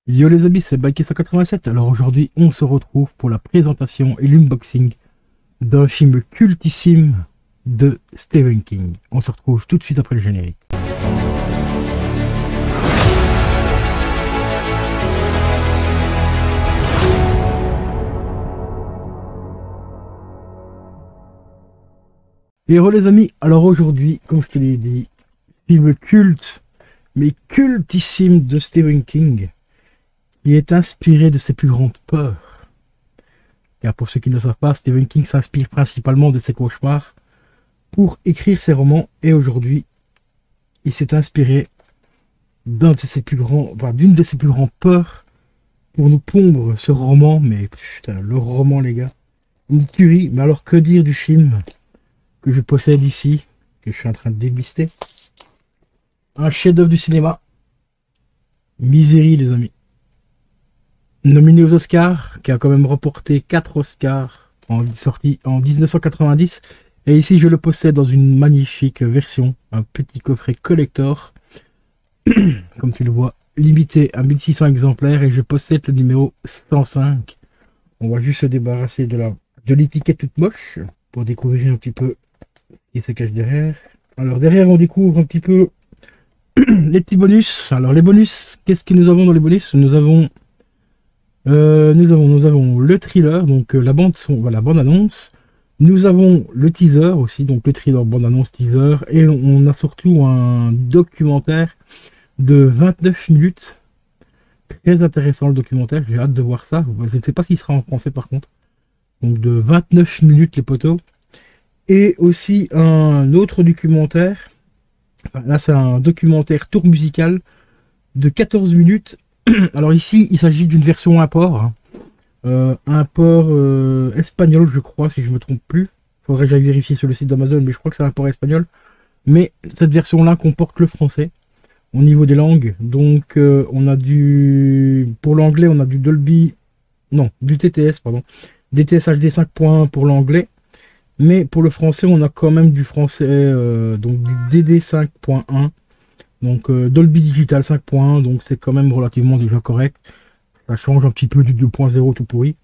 Yo les amis, c'est Bike187. Alors aujourd'hui, on se retrouve pour la présentation et l'unboxing d'un film cultissime de Stephen King. On se retrouve tout de suite après le générique. Et re les amis, alors aujourd'hui, comme je te l'ai dit, film culte, mais cultissime de Stephen King, qui est inspiré de ses plus grandes peurs. Car pour ceux qui ne le savent pas, Stephen King s'inspire principalement de ses cauchemars pour écrire ses romans, et aujourd'hui, il s'est inspiré d'une de ses plus grandes peurs pour nous pondre ce roman. Mais putain, le roman les gars, une tuerie. Mais alors que dire du film que je possède ici, que je suis en train de déguster? Un chef-d'œuvre du cinéma, Misery les amis. Nominé aux Oscars, qui a quand même remporté 4 Oscars, sorti en 1990. Et ici, je le possède dans une magnifique version, un petit coffret collector, comme tu le vois, limité à 1600 exemplaires, et je possède le numéro 105. On va juste se débarrasser de l'étiquette toute moche, pour découvrir un petit peu ce qui se cache derrière. Alors derrière, on découvre un petit peu les petits bonus. Alors les bonus, qu'est-ce que nous avons dans les bonus? Nous avons le thriller, donc la bande annonce. Nous avons le teaser aussi, donc le thriller, bande annonce, teaser, et on a surtout un documentaire de 29 minutes. Très intéressant le documentaire, j'ai hâte de voir ça. Je ne sais pas s'il sera en français par contre. Donc de 29 minutes les poteaux. Et aussi un autre documentaire. Enfin, là c'est un documentaire tour musical de 14 minutes. Alors ici, il s'agit d'une version import, espagnol, je crois, si je me trompe plus. Faudrait que j'aille vérifier sur le site d'Amazon, mais je crois que c'est un import espagnol. Mais cette version-là comporte le français au niveau des langues. Donc on a pour l'anglais, on a du du TTS, pardon, DTS HD 5.1 pour l'anglais. Mais pour le français, on a quand même du français, donc du DD 5.1. Donc Dolby Digital 5.1, donc c'est quand même relativement déjà correct. Ça change un petit peu du 2.0 tout pourri.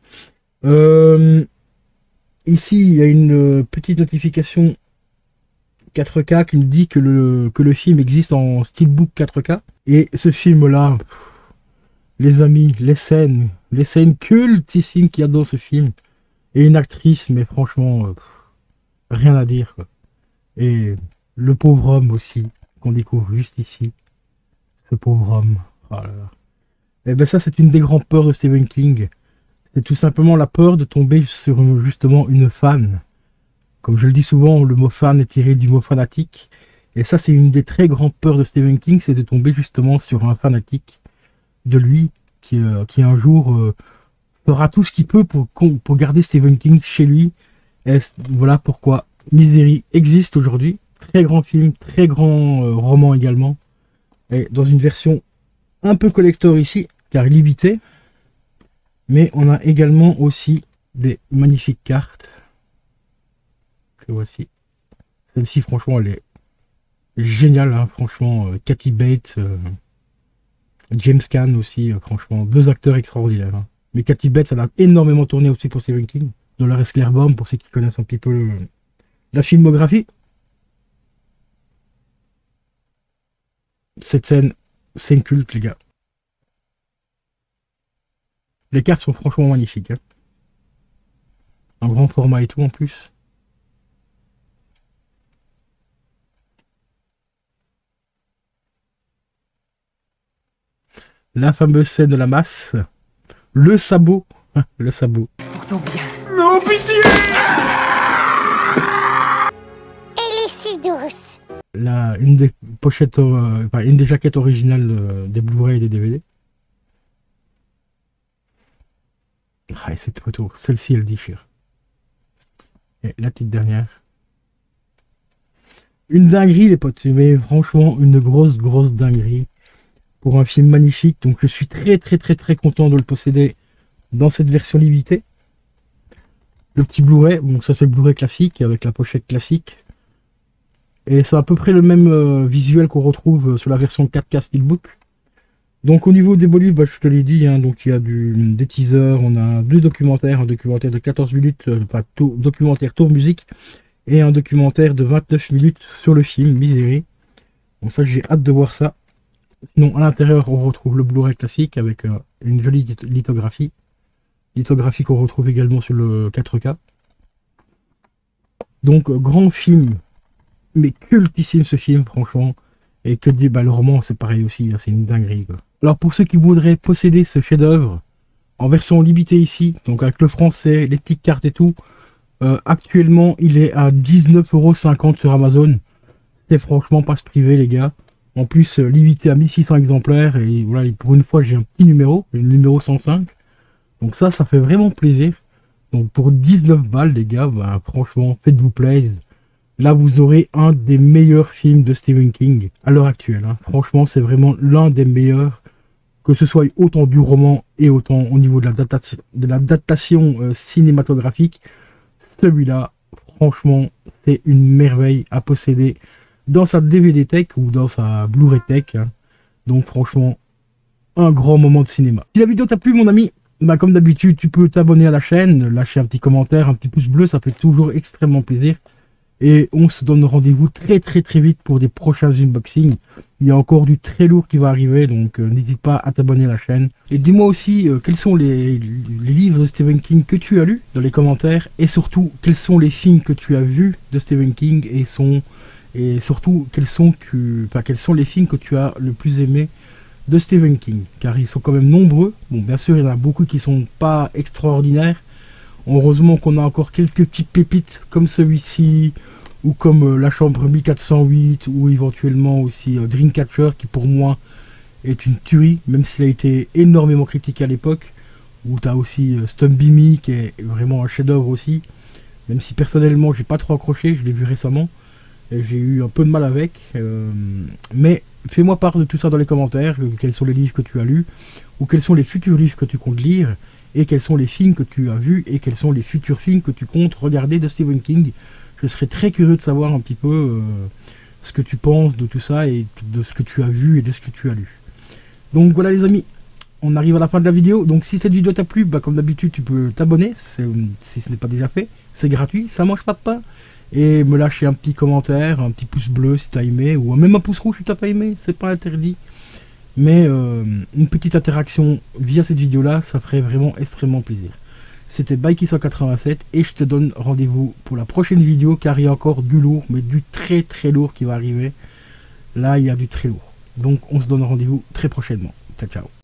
Ici, il y a une petite notification 4K qui nous dit que le film existe en steelbook 4K. Et ce film-là, les amis, les scènes cultissimes qu'il y a dans ce film. Et une actrice, mais franchement, rien à dire, quoi. Et le pauvre homme aussi, qu'on découvre juste ici, ce pauvre homme. Oh là là. Et ben ça, c'est une des grandes peurs de Stephen King. C'est tout simplement la peur de tomber sur justement une fan. Comme je le dis souvent, le mot fan est tiré du mot fanatique. Et ça, c'est une des très grandes peurs de Stephen King, c'est de tomber justement sur un fanatique de lui qui un jour fera tout ce qu'il peut pour garder Stephen King chez lui. Et voilà pourquoi Misery existe aujourd'hui. Très grand film, très grand roman également. Et dans une version un peu collector ici, car limité. Mais on a également aussi des magnifiques cartes. Que voici. Celle-ci, franchement, elle est géniale. Hein, franchement, Kathy Bates, James Caan aussi. Franchement, deux acteurs extraordinaires. Hein. Mais Kathy Bates, elle a énormément tourné aussi pour Stephen King. Dolores Claiborne, pour ceux qui connaissent un petit peu la filmographie. Cette scène, c'est une culte, les gars. Les cartes sont franchement magnifiques. Hein. Un grand format et tout en plus. La fameuse scène de la masse. Le sabot. Le sabot. Pour ton bien. Non, pitié! Elle est si douce. Une des pochettes, une des jaquettes originales des Blu-ray et des DVD. Ah, et cette photo, celle-ci, elle déchire. Et la petite dernière. Une dinguerie, les potes, mais franchement, une grosse dinguerie pour un film magnifique. Donc, je suis très content de le posséder dans cette version limitée. Le petit Blu-ray, donc ça c'est le Blu-ray classique avec la pochette classique. Et c'est à peu près le même visuel qu'on retrouve sur la version 4K Steelbook. Donc au niveau des bonus, bah, je te l'ai dit, hein, donc il y a des teasers, on a 2 documentaires, un documentaire de 14 minutes, documentaire tour musique, et un documentaire de 29 minutes sur le film Misery. Donc ça, j'ai hâte de voir ça. Sinon, à l'intérieur, on retrouve le Blu-ray classique avec une jolie lithographie. Lithographie qu'on retrouve également sur le 4K. Donc, grand film, mais cultissime ce film, franchement. Et que dire, bah, le roman, c'est pareil aussi, hein, c'est une dinguerie, quoi. Alors, pour ceux qui voudraient posséder ce chef-d'œuvre, en version limitée ici, donc avec le français, les petites cartes et tout, actuellement, il est à 19,50 € sur Amazon. C'est franchement pas se priver, les gars. En plus, limité à 1600 exemplaires. Et voilà, pour une fois, j'ai un petit numéro, le numéro 105. Donc ça fait vraiment plaisir. Donc pour 19 balles, les gars, bah, franchement, faites-vous plaisir. Là, vous aurez un des meilleurs films de Stephen King à l'heure actuelle. Hein. Franchement, c'est vraiment l'un des meilleurs. Que ce soit autant du roman et autant au niveau de la datation cinématographique. Celui-là, franchement, c'est une merveille à posséder dans sa DVD Tech ou dans sa Blu-ray Tech. Hein. Donc franchement, un grand moment de cinéma. Si la vidéo t'a plu, mon ami, bah, comme d'habitude, tu peux t'abonner à la chaîne, lâcher un petit commentaire, un petit pouce bleu, ça fait toujours extrêmement plaisir. Et on se donne rendez-vous très vite pour des prochains unboxings. Il y a encore du très lourd qui va arriver, donc n'hésite pas à t'abonner à la chaîne. Et dis-moi aussi quels sont les livres de Stephen King que tu as lus dans les commentaires. Et surtout, quels sont les films que tu as vus de Stephen King et surtout, quels sont les films que tu as le plus aimé de Stephen King. Car ils sont quand même nombreux. Bon, bien sûr, il y en a beaucoup qui sont pas extraordinaires. Heureusement qu'on a encore quelques petites pépites comme celui-ci, ou comme La Chambre 1408, ou éventuellement aussi Dreamcatcher, qui pour moi est une tuerie, même s'il a été énormément critiqué à l'époque. Ou tu as aussi Stump Bimmy, qui est vraiment un chef-d'œuvre aussi. Même si personnellement, j'ai pas trop accroché, je l'ai vu récemment. J'ai eu un peu de mal avec. Mais fais-moi part de tout ça dans les commentaires. Quels sont les livres que tu as lus, ou quels sont les futurs livres que tu comptes lire, et quels sont les films que tu as vus, et quels sont les futurs films que tu comptes regarder de Stephen King. Je serais très curieux de savoir un petit peu ce que tu penses de tout ça, et de ce que tu as vu, et de ce que tu as lu. Donc voilà les amis, on arrive à la fin de la vidéo. Donc si cette vidéo t'a plu, bah, comme d'habitude tu peux t'abonner, si ce n'est pas déjà fait. C'est gratuit, ça mange pas de pain. Et me lâcher un petit commentaire, un petit pouce bleu si t'as aimé, ou même un pouce rouge si t'as pas aimé, c'est pas interdit. Mais une petite interaction via cette vidéo là, ça ferait vraiment extrêmement plaisir. C'était Bikey187 et je te donne rendez-vous pour la prochaine vidéo, car il y a encore du lourd, mais du très lourd qui va arriver. Là il y a du très lourd. Donc on se donne rendez-vous très prochainement. Ciao ciao.